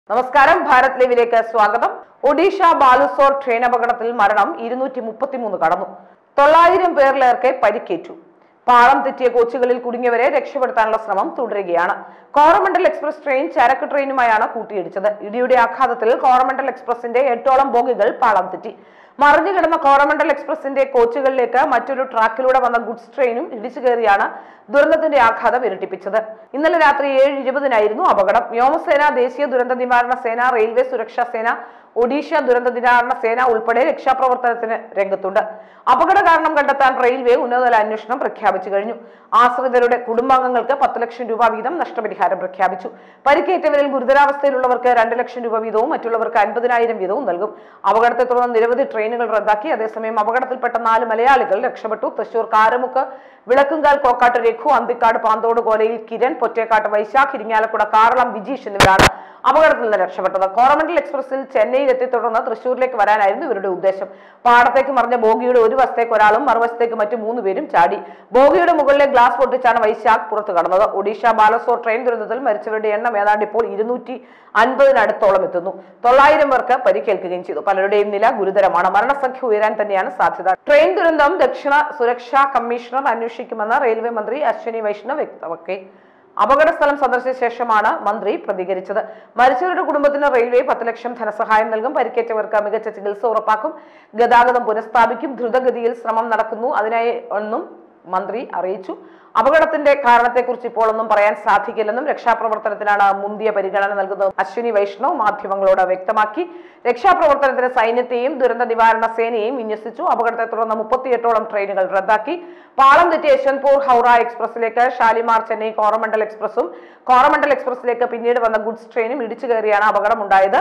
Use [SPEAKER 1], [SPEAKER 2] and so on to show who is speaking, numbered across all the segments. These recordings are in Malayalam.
[SPEAKER 1] നമസ്കാരം, ഭാരത് ലൈവിലേക്ക് സ്വാഗതം. ഒഡീഷ ബാലുസോർ ട്രെയിൻ അപകടത്തിൽ മരണം 233 കടന്നു. 900 പേരിലേറെ പരിക്കേറ്റു. പാളം തെറ്റിയ കോച്ചുകളിൽ കുടുങ്ങിയവരെ രക്ഷപ്പെടുത്താനുള്ള ശ്രമം തുടരുകയാണ്. കോറമണ്ടൽ എക്സ്പ്രസ് ട്രെയിൻ ചരക്ക് ട്രെയിനുമായാണ് കൂട്ടിയിടിച്ചത്. ഇടിയുടെ ആഘാതത്തിൽ കോറമണ്ടൽ എക്സ്പ്രസിന്റെ 8ഓളം ബോഗികൾ പാളം തെറ്റി. മറിഞ്ഞുകിടന്ന കോറമണ്ടൽ എക്സ്പ്രസിന്റെ കോച്ചുകളിലേക്ക് മറ്റൊരു ട്രാക്കിലൂടെ വന്ന ഗുഡ്സ് ട്രെയിനും ഇടിച്ചു കയറിയാണ് ദുരന്തത്തിന്റെ ആഘാതം ഇരട്ടിപ്പിച്ചത്. ഇന്നലെ രാത്രി 7:20 അപകടം. വ്യോമസേന, ദേശീയ ദുരന്ത നിവാരണ സേന, റെയിൽവേ സുരക്ഷാ സേന, ഒഡീഷ ദുരന്ത നിവാരണ സേന ഉൾപ്പെടെ രക്ഷാപ്രവർത്തനത്തിന് രംഗത്തുണ്ട്. അപകട കാരണം കണ്ടെത്താൻ റെയിൽവേ ഉന്നതതല അന്വേഷണം പ്രഖ്യാപിച്ചു കഴിഞ്ഞു. ആശ്രിതരുടെ കുടുംബാംഗങ്ങൾക്ക് 10 ലക്ഷം രൂപ വീതം നഷ്ടപരിഹാരം പ്രഖ്യാപിച്ചു. പരിക്കേറ്റവരിൽ ഗുരുതരാവസ്ഥയിലുള്ളവർക്ക് 2 ലക്ഷം രൂപ വീതവും മറ്റുള്ളവർക്ക് 50,000 വീതവും നൽകും. അപകടത്തെ തുടർന്ന് നിരവധി ട്രെയിനുകൾ റദ്ദാക്കി. അതേസമയം അപകടത്തിൽപ്പെട്ട 4 മലയാളികൾ രക്ഷപ്പെട്ടു. തൃശൂർ കാരമുക്ക്, വിളക്കുംകാൽ കോക്കാട്ട് രഘു, അന്തിക്കാട് പാന്തോട് കോലയിൽ കിരൺ, പൊറ്റേക്കാട്ട് വൈശാഖ്, ഇരിങ്ങാലക്കുട കാറളം വിജീഷ് എന്നിവരാണ് അപകടത്തിൽ നിന്ന് രക്ഷപ്പെട്ടത്. കോറമണ്ടൽ എക്സ്പ്രസിൽ ചെന്നൈയിലെത്തി തുടർന്ന് തൃശൂരിലേക്ക് വരാനായിരുന്നു ഇവരുടെ ഉദ്ദേശം. പാടത്തേക്ക് മറിഞ്ഞ ബോഗിയുടെ ഒരു വശത്തേക്ക് ഒരാളും മറുവശത്തേക്ക് മറ്റു 3 പേരും ചാടി. ബോഗിയുടെ മുകളിലെ ഗ്ലാസ് പൊട്ടിച്ചാണ് വൈശാഖ് പുറത്തു കടന്നത്. ഒഡീഷ ബാലസോർ ട്രെയിൻ ദുരന്തത്തിൽ മരിച്ചവരുടെ എണ്ണം ഏതാണ്ട് ഇപ്പോൾ 250-അടുത്തോളം എത്തുന്നു. 900 പേർക്ക് പരിക്കേൽക്കുകയും ചെയ്തു. പലരുടെയും നില ഗുരുതരമാണ്. മരണസംഖ്യ ഉയരാൻ തന്നെയാണ് സാധ്യത. ട്രെയിൻ ദുരന്തം ദക്ഷിണ സുരക്ഷാ കമ്മീഷണർ അന്വേഷിക്കുമെന്ന് റെയിൽവേ മന്ത്രി അശ്വിനി വൈഷ്ണവ് വ്യക്തമാക്കി. അപകട സ്ഥലം സന്ദർശിച്ച ശേഷമാണ് മന്ത്രി പ്രതികരിച്ചത്. മരിച്ചവരുടെ കുടുംബത്തിന് റെയിൽവേ 10 ലക്ഷം ധനസഹായം നൽകും. പരിക്കേറ്റവർക്ക് മികച്ച ചികിത്സ ഉറപ്പാക്കും. ഗതാഗതം പുനഃസ്ഥാപിക്കും. ദ്രുതഗതിയിൽ ശ്രമം നടക്കുന്നു. അതിനായി ഒന്നും മന്ത്രി അറിയിച്ചു. അപകടത്തിന്റെ കാരണത്തെക്കുറിച്ച് ഇപ്പോൾ ഒന്നും പറയാൻ സാധിക്കില്ലെന്നും രക്ഷാപ്രവർത്തനത്തിനാണ് മുന്തിയ പരിഗണന നൽകുന്നത് അശ്വിനി വൈഷ്ണവ് മാധ്യമങ്ങളോട് വ്യക്തമാക്കി. രക്ഷാപ്രവർത്തനത്തിന് സൈന്യത്തെയും ദുരന്ത നിവാരണ സേനയെയും വിന്യസിച്ചു. അപകടത്തെ തുടർന്ന് 38ഓളം ട്രെയിനുകൾ റദ്ദാക്കി. പാളം തെറ്റിയ യശ്വന്ത്പൂർ ഹൗറ എക്സ്പ്രസിലേക്ക് ഷാലിമാർ ചെന്നൈ കോറമണ്ടൽ എക്സ്പ്രസും കോറമണ്ടൽ എക്സ്പ്രസിലേക്ക് പിന്നീട് വന്ന ഗുഡ്സ് ട്രെയിനും ഇടിച്ചു കയറിയാണ് അപകടമുണ്ടായത്.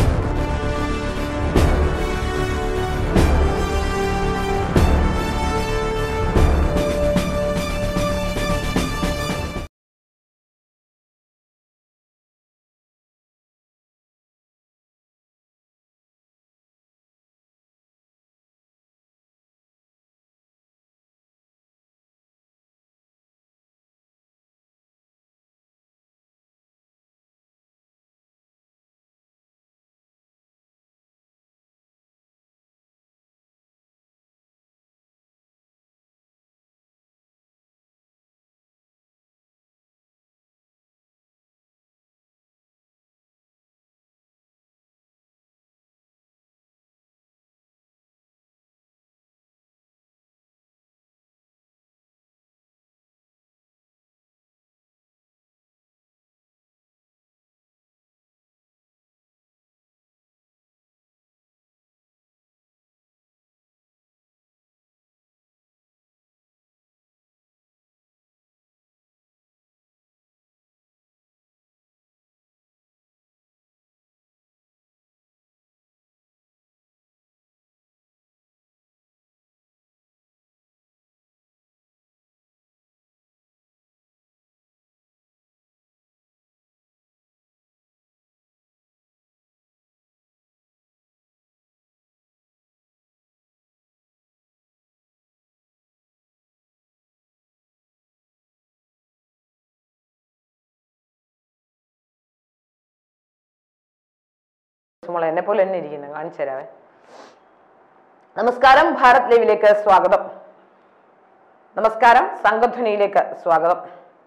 [SPEAKER 1] എന്നെ പോലെ തന്നെ ഇരിക്കുന്നത് കാണിച്ചു തരാവേ. നമസ്കാരം, ഭാരത് ലൈവിലേക്ക് സ്വാഗതം. നമസ്കാരം, സംഘധ്വനിയിലേക്ക് സ്വാഗതം.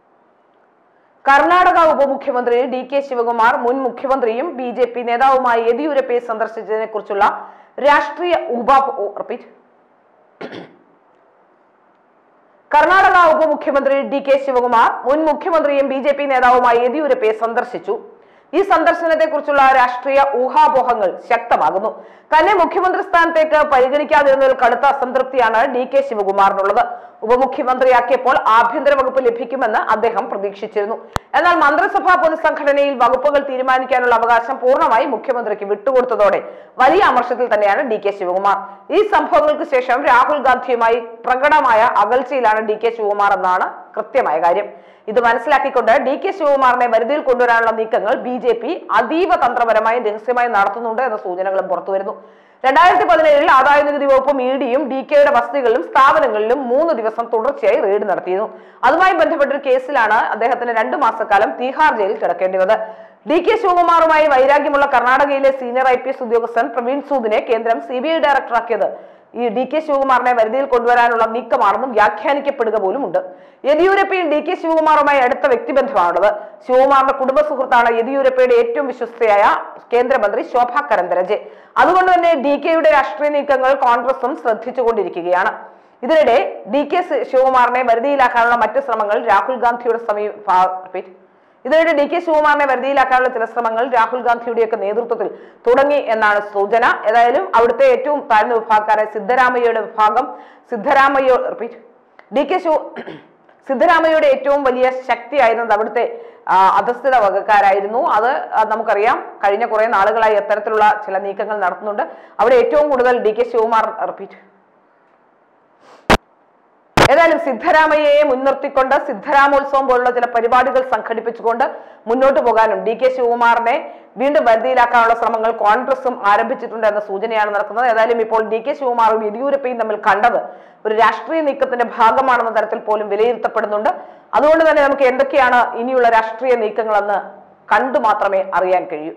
[SPEAKER 1] കർണാടക ഉപമുഖ്യമന്ത്രി DK ശിവകുമാർ മുൻ മുഖ്യമന്ത്രിയും BJP നേതാവുമായി യെദ്യൂരപ്പയെ സന്ദർശിച്ചതിനെ കുറിച്ചുള്ള രാഷ്ട്രീയ കർണാടക ഉപമുഖ്യമന്ത്രി DK ശിവകുമാർ മുൻ മുഖ്യമന്ത്രിയും BJP നേതാവുമായി യെദ്യൂരപ്പയെ സന്ദർശിച്ചു. ഈ സന്ദർശനത്തെ കുറിച്ചുള്ള രാഷ്ട്രീയ ഊഹാപോഹങ്ങൾ ശക്തമാകുന്നു. തന്നെ മുഖ്യമന്ത്രി സ്ഥാനത്തേക്ക് പരിഗണിക്കാതിരുന്നതിൽ കടുത്ത അസംതൃപ്തിയാണ് DK ശിവകുമാറിനുള്ളത്. ഉപമുഖ്യമന്ത്രിയാക്കിയപ്പോൾ ആഭ്യന്തര വകുപ്പ് ലഭിക്കുമെന്ന് അദ്ദേഹം പ്രതീക്ഷിച്ചിരുന്നു. എന്നാൽ മന്ത്രിസഭാ പുനഃസംഘടനയിൽ വകുപ്പുകൾ തീരുമാനിക്കാനുള്ള അവകാശം പൂർണ്ണമായി മുഖ്യമന്ത്രിക്ക് വിട്ടുകൊടുത്തതോടെ വലിയ അമർഷത്തിൽ തന്നെയാണ് DK ശിവകുമാർ. ഈ സംഭവങ്ങൾക്ക് ശേഷം രാഹുൽ ഗാന്ധിയുമായി പ്രകടമായ അകൽച്ചയിലാണ് DK ശിവകുമാർ എന്നാണ് കൃത്യമായ കാര്യം. ഇത് മനസ്സിലാക്കിക്കൊണ്ട് DK ശിവകുമാറിനെ വരുതിയിൽ കൊണ്ടുവരാനുള്ള നീക്കങ്ങൾ BJP അതീവ തന്ത്രപരമായും രഹസ്യമായും നടത്തുന്നുണ്ട് എന്ന സൂചനകളും പുറത്തുവരുന്നു. 2017 ആദായ നികുതി വകുപ്പും ഇഡിയും DKയുടെ വസതികളിലും സ്ഥാപനങ്ങളിലും 3 ദിവസം തുടർച്ചയായി റെയ്ഡ് നടത്തിയിരുന്നു. അതുമായി ബന്ധപ്പെട്ടൊരു കേസിലാണ് അദ്ദേഹത്തിന് 2 മാസക്കാലം തീഹാർ ജയിലിൽ കിടക്കേണ്ടി വന്നത്. DK ശിവകുമാറുമായി വൈരാഗ്യമുള്ള കർണാടകയിലെ സീനിയർ IPS ഉദ്യോഗസ്ഥൻ പ്രവീൺ സൂദിനെ കേന്ദ്രം CBI ഡയറക്ടറാക്കിയത് ഈ DK ശിവകുമാറിനെ വരുതിയിൽ കൊണ്ടുവരാനുള്ള നീക്കമാണെന്നും വ്യാഖ്യാനിക്കപ്പെടുക പോലുമുണ്ട്. യെദിയൂരപ്പയും DK ശിവകുമാറുമായി അടുത്ത വ്യക്തിബന്ധമാണുള്ളത്. ശിവകുമാറിന്റെ കുടുംബ സുഹൃത്താണ് യെദിയൂരപ്പയുടെ ഏറ്റവും വിശ്വസ്തയായ കേന്ദ്രമന്ത്രി ശോഭ കരന്തലജെ. അതുകൊണ്ട് തന്നെ DKയുടെ രാഷ്ട്രീയ നീക്കങ്ങൾ കോൺഗ്രസും ശ്രദ്ധിച്ചുകൊണ്ടിരിക്കുകയാണ്. ഇതിനിടെ DK ശിവകുമാറിനെ വരുതിയിലാക്കാനുള്ള മറ്റു ശ്രമങ്ങൾ രാഹുൽ ഗാന്ധിയുടെ ചില ശ്രമങ്ങൾ രാഹുൽ ഗാന്ധിയുടെയൊക്കെ നേതൃത്വത്തിൽ തുടങ്ങി എന്നാണ് സൂചന. ഏതായാലും അവിടുത്തെ ഏറ്റവും താഴ്ന്ന വിഭാഗക്കാരെ സിദ്ധരാമയ്യയുടെ ഏറ്റവും വലിയ ശക്തിയായിരുന്നത് അവിടുത്തെ അധസ്ഥിത വർഗ്ഗക്കാരായിരുന്നു. അത് നമുക്കറിയാം. കഴിഞ്ഞ കുറെ നാളുകളായി അത്തരത്തിലുള്ള ചില നീക്കങ്ങൾ നടത്തുന്നുണ്ട്. അവിടെ ഏറ്റവും കൂടുതൽ DK ശിവകുമാർ ഏതായാലും സിദ്ധരാമയ്യയെ മുൻനിർത്തിക്കൊണ്ട് സിദ്ധരാമോത്സവം പോലുള്ള ചില പരിപാടികൾ സംഘടിപ്പിച്ചുകൊണ്ട് മുന്നോട്ട് പോകാനും DK ശിവകുമാറിനെ വീണ്ടും വരുതിയിലാക്കാനുള്ള ശ്രമങ്ങൾ കോൺഗ്രസും ആരംഭിച്ചിട്ടുണ്ട് എന്ന സൂചനയാണ് നടക്കുന്നത്. ഏതായാലും ഇപ്പോൾ DK ശിവകുമാറും യെദിയൂരപ്പയും തമ്മിൽ കണ്ടത് ഒരു രാഷ്ട്രീയ നീക്കത്തിന്റെ ഭാഗമാണെന്ന തരത്തിൽ പോലും വിലയിരുത്തപ്പെടുന്നുണ്ട്. അതുകൊണ്ട് തന്നെ നമുക്ക് എന്തൊക്കെയാണ് ഇനിയുള്ള രാഷ്ട്രീയ നീക്കങ്ങളെന്ന് കണ്ടു മാത്രമേ അറിയാൻ കഴിയൂ.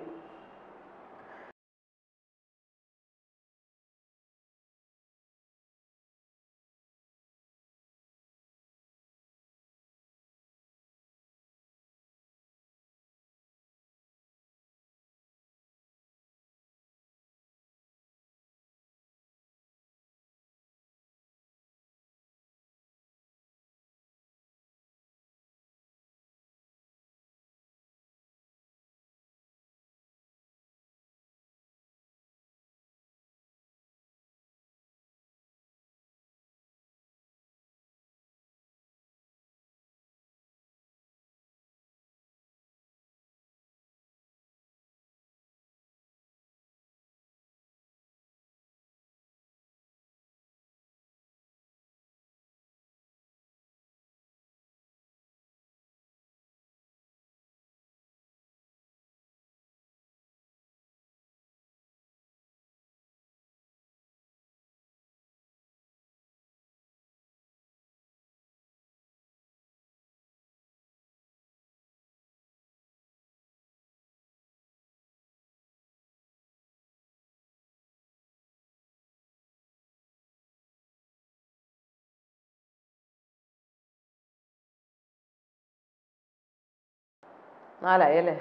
[SPEAKER 1] നാലായല്ലേ.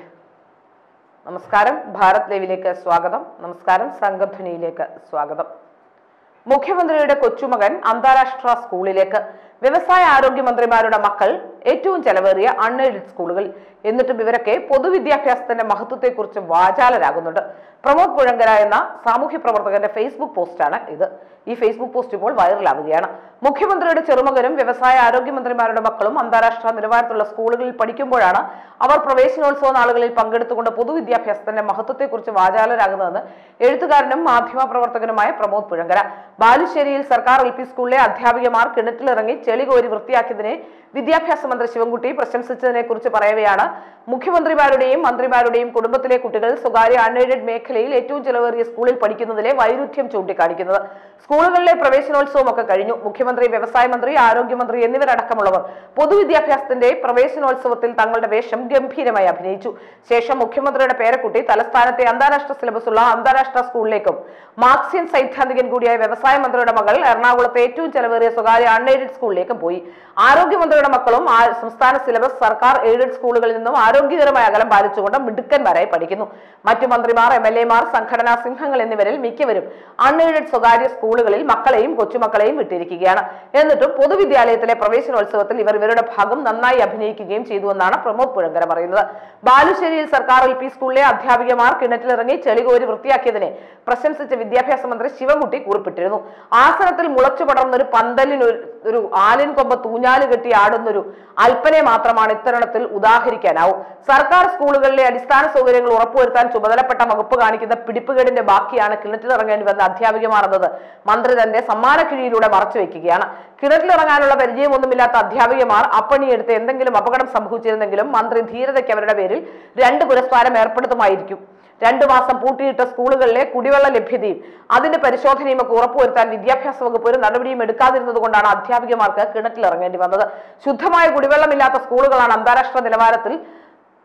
[SPEAKER 1] നമസ്കാരം. ഭാരത് ലൈവിലേക്ക് സ്വാഗതം. നമസ്കാരം. സംഘധ്വനിയിലേക്ക് സ്വാഗതം. മുഖ്യമന്ത്രിയുടെ കൊച്ചുമകൻ അന്താരാഷ്ട്ര സ്കൂളിലേക്ക്. വ്യവസായ ആരോഗ്യമന്ത്രിമാരുടെ മക്കൾ ഏറ്റവും ചെലവേറിയ അൺഎയ്ഡഡ് സ്കൂളുകൾ. എന്നിട്ടും ഇവരൊക്കെ പൊതുവിദ്യാഭ്യാസത്തിന്റെ മഹത്വത്തെക്കുറിച്ച് വാചാലരാകുന്നുണ്ട്. പ്രമോദ് പുഴങ്കര എന്ന സാമൂഹ്യ പ്രവർത്തകന്റെ ഫേസ്ബുക്ക് പോസ്റ്റാണ് ഇത്. ഈ ഫേസ്ബുക്ക് പോസ്റ്റ് ഇപ്പോൾ വൈറലാവുകയാണ്. മുഖ്യമന്ത്രിയുടെ ചെറുമകനും വ്യവസായ ആരോഗ്യമന്ത്രിമാരുടെ മക്കളും അന്താരാഷ്ട്ര നിലവാരത്തിലുള്ള സ്കൂളുകളിൽ പഠിക്കുമ്പോഴാണ് അവർ പ്രവേശനോത്സവ നാളുകളിൽ പങ്കെടുത്തുകൊണ്ട് പൊതുവിദ്യാഭ്യാസത്തിന്റെ മഹത്വത്തെക്കുറിച്ച് വാചാലരാകുന്നതെന്ന് എഴുത്തുകാരനും മാധ്യമ പ്രവർത്തകനുമായ പ്രമോദ് പുഴങ്കര. ബാലുശ്ശേരിയിൽ സർക്കാർ LP സ്കൂളിലെ അധ്യാപികമാർ കിണറ്റിലിറങ്ങി ചെളി കോരി വൃത്തിയാക്കിയതിനെ വിദ്യാഭ്യാസ മന്ത്രി ശിവൻകുട്ടി പ്രശംസിച്ചതിനെ കുറിച്ച് പറയവെയാണ് മുഖ്യമന്ത്രിമാരുടെയും മന്ത്രിമാരുടെയും കുടുംബത്തിലെ കുട്ടികൾ സ്വകാര്യ അൺഎയ്ഡഡ് മേഖലയിൽ ഏറ്റവും ചെലവേറിയ സ്കൂളിൽ പഠിക്കുന്നതിലെ വൈരുദ്ധ്യം ചൂണ്ടിക്കാണിക്കുന്നത്. സ്കൂളുകളിലെ പ്രവേശനോത്സവമൊക്കെ കഴിഞ്ഞു. മുഖ്യമന്ത്രി, വ്യവസായ മന്ത്രി, ആരോഗ്യമന്ത്രി എന്നിവരടക്കമുള്ളവർ പൊതുവിദ്യാഭ്യാസത്തിന്റെ പ്രവേശനോത്സവത്തിൽ തങ്ങളുടെ വേഷം ഗംഭീരമായി അഭിനയിച്ചു. ശേഷം മുഖ്യമന്ത്രിയുടെ പേരക്കുട്ടി തലസ്ഥാനത്തെ അന്താരാഷ്ട്ര സിലബസുള്ള അന്താരാഷ്ട്ര സ്കൂളിലേക്കും മാർക്സിയൻ സൈദ്ധാന്തികൻ കൂടിയായ വ്യവസായ മന്ത്രിയുടെ മകൾ എറണാകുളത്തെ ഏറ്റവും ചെലവേറിയ സ്വകാര്യ അൺഎയ്ഡഡ് സ്കൂളിലേക്കും പോയി. ആരോഗ്യമന്ത്രിയുടെ മക്കളും സംസ്ഥാന സിലബസ് സർക്കാർ എയ്ഡഡ് സ്കൂളുകളിൽ നിന്നും ആരോഗ്യകരമായ അകലം പാലിച്ചുകൊണ്ട് മിടുക്കന്മാരായി പഠിക്കുന്നു. മറ്റു മന്ത്രിമാർ, MLA മാർ, സംഘടനാ സിംഹങ്ങൾ എന്നിവരിൽ മിക്കവരും അൺഎയ്ഡഡ് സ്വകാര്യ സ്കൂളുകളിൽ മക്കളെയും കൊച്ചുമക്കളെയും വിട്ടിരിക്കുകയാണ്. എന്നിട്ടും പൊതുവിദ്യാലയത്തിലെ പ്രവേശനോത്സവത്തിൽ ഇവരുടെ ഭാഗം നന്നായി അഭിനയിക്കുകയും ചെയ്തുവെന്നാണ് പ്രമോദ് പുഴങ്കര പറയുന്നത്. ബാലുശ്ശേരിയിൽ സർക്കാർ LP സ്കൂളിലെ അധ്യാപികമാർ കിണറ്റിലിറങ്ങി ചെളികോരി വൃത്തിയാക്കിയതിനെ പ്രശംസിച്ച വിദ്യാഭ്യാസ മന്ത്രി ശിവൻകുട്ടി കുറിപ്പിട്ടിരുന്നു. ആസനത്തിൽ മുളച്ചു പടർന്നൊരു പന്തലിന് ഒരു ആലിൻ കൊമ്പ് തൂഞ്ഞാല് കെട്ടി ആടുന്നൊരു അല്പനെ മാത്രമാണ് ഇത്തരണത്തിൽ ഉദാഹരിക്കാനാവും. സർക്കാർ സ്കൂളുകളിലെ അടിസ്ഥാന സൗകര്യങ്ങൾ ഉറപ്പുവരുത്താൻ ചുമതലപ്പെട്ട വകുപ്പ് കാണിക്കുന്ന പിടിപ്പുകേടിന്റെ ബാക്കിയാണ് കിണറ്റിലിറങ്ങേണ്ടി വന്ന അധ്യാപികമാർ എന്നത് മന്ത്രി തന്റെ സമ്മാനക്കിഴിയിലൂടെ മറച്ചുവെക്കുകയാണ്. കിണറ്റിലിറങ്ങാനുള്ള പരിചയമൊന്നുമില്ലാത്ത അധ്യാപികമാർ അപ്പണിയെടുത്ത് എന്തെങ്കിലും അപകടം സംഭവിച്ചിരുന്നെങ്കിലും മന്ത്രി ധീരതയ്ക്ക് അവരുടെ പേരിൽ 2 പുരസ്കാരം ഏർപ്പെടുത്തുമായിരിക്കും. 2 മാസം പൂട്ടിയിട്ട സ്കൂളുകളിലെ കുടിവെള്ള ലഭ്യതയും അതിന്റെ പരിശോധനയും ഒക്കെ ഉറപ്പുവരുത്താൻ വിദ്യാഭ്യാസ വകുപ്പ് ഒരു നടപടിയും എടുക്കാതിരുന്നത് കൊണ്ടാണ് അധ്യാപികമാർക്ക് കിണറ്റിലിറങ്ങേണ്ടി വന്നത്. ശുദ്ധമായ കുടിവെള്ളമില്ലാത്ത സ്കൂളുകളാണ് അന്താരാഷ്ട്ര നിലവാരത്തിൽ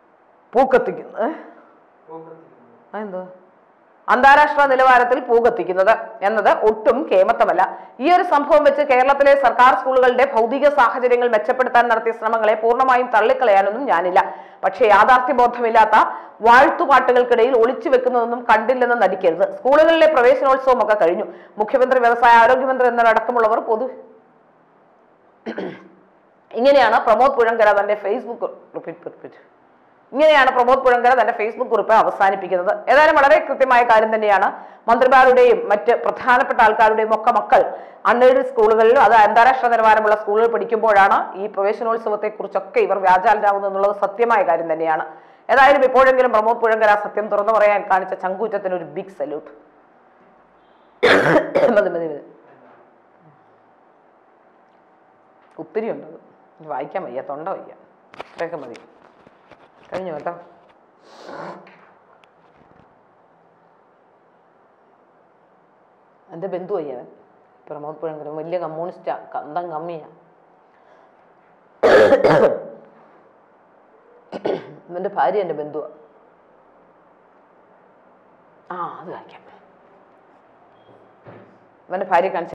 [SPEAKER 1] പൂക്കത്തിക്കുന്നു. എന്തോ അന്താരാഷ്ട്ര നിലവാരത്തിൽ പൂകത്തിക്കുന്നത് എന്നത് ഒട്ടും കേമത്തമല്ല. ഈ ഒരു സംഭവം വെച്ച് കേരളത്തിലെ സർക്കാർ സ്കൂളുകളുടെ ഭൗതിക സാഹചര്യങ്ങൾ മെച്ചപ്പെടുത്താൻ നടത്തിയ ശ്രമങ്ങളെ പൂർണ്ണമായും തള്ളിക്കളയാനൊന്നും ഞാനില്ല. പക്ഷേ യാഥാർത്ഥ്യബോധമില്ലാത്ത വാഴ്ത്തുപാട്ടുകൾക്കിടയിൽ ഒളിച്ചു വെക്കുന്നതൊന്നും കണ്ടില്ലെന്ന് നടിക്കരുത്. സ്കൂളുകളിലെ പ്രവേശനോത്സവം ഒക്കെ കഴിഞ്ഞു. മുഖ്യമന്ത്രി, വ്യവസായ, ആരോഗ്യമന്ത്രി എന്നടക്കമുള്ളവർ ഇങ്ങനെയാണ് പ്രമോദ് പുഴങ്കര തന്റെ ഫേസ്ബുക്ക് കുറിപ്പ് അവസാനിപ്പിക്കുന്നത്. ഏതായാലും വളരെ കൃത്യമായ കാര്യം തന്നെയാണ്. മന്ത്രിമാരുടെയും മറ്റ് പ്രധാനപ്പെട്ട ആൾക്കാരുടെയും ഒക്കെ മക്കൾ അൺഎയ്ഡഡ് സ്കൂളുകളിലും അത് അന്താരാഷ്ട്ര നിലവാരമുള്ള സ്കൂളുകൾ പഠിക്കുമ്പോഴാണ് ഈ പ്രവേശനോത്സവത്തെ കുറിച്ചൊക്കെ ഇവർ വ്യാജാലാവുന്നത് എന്നുള്ളത് സത്യമായ കാര്യം തന്നെയാണ്. ഏതായാലും ഇപ്പോഴെങ്കിലും പ്രമോദ് പുഴങ്കര സത്യം തുറന്നു പറയാൻ കാണിച്ച ചങ്കൂറ്റത്തിന് ഒരു ബിഗ് സല്യൂട്ട്. ഒത്തിരി ഉണ്ട്, വായിക്കാൻ വയ്യ, തൊണ്ട വയ്യ, ഇത്രയൊക്കെ മതി. കഴിഞ്ഞു കേട്ടോ. എൻ്റെ ബന്ധു അയ്യവൻ പ്രമോദ് പുഴങ്കര വലിയ കമ്മ്യൂണിസ്റ്റാ, കന്തം കമ്മിയാ. ഇവൻ്റെ ഭാര്യ എൻ്റെ ബന്ധുവാ. അത് കാണിക്കാം. ഇവൻ്റെ ഭാര്യ കാണിച്ച